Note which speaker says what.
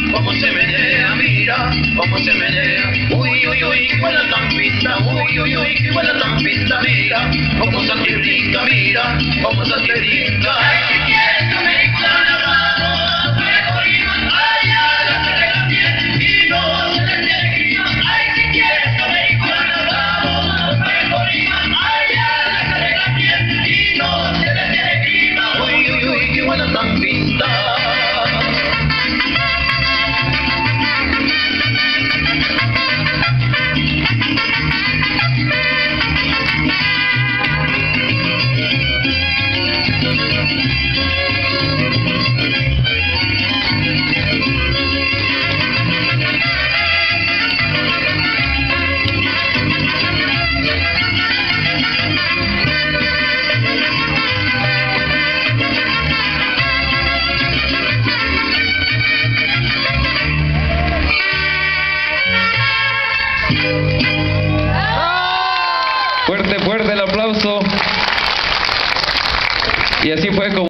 Speaker 1: cómo se menea, mira, cómo se menea. Uy, uy, uy, qué buena trampita, uy, uy, uy, qué buena trampita, mira, cómo se brinca, mira, cómo se brinca. Ay, si quieres americana, vamos, mejor y más allá, la que le cambie y no se le tiene grima. Ay, si quieres americana, vamos, mejor y más allá, la que le cambie y no se le tiene grima. Uy, uy, uy, qué buena trampita.
Speaker 2: Fuerte, fuerte el aplauso. Y así fue como